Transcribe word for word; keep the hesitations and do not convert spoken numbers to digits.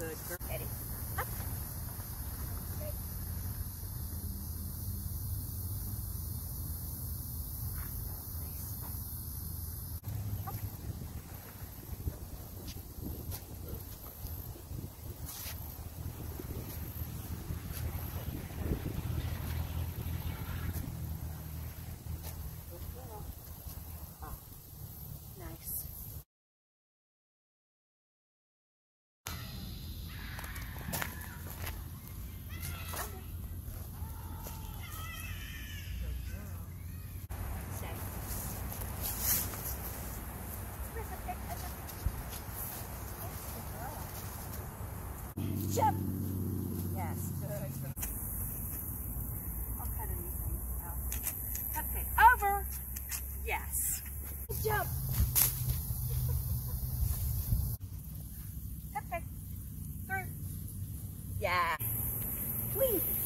Good girl. Eddie. Up. Okay. Nice. Jump. Yes, good. I'll cut anything out. Cupcake over. Yes. Jump. Cupcake through. Yeah. Whee.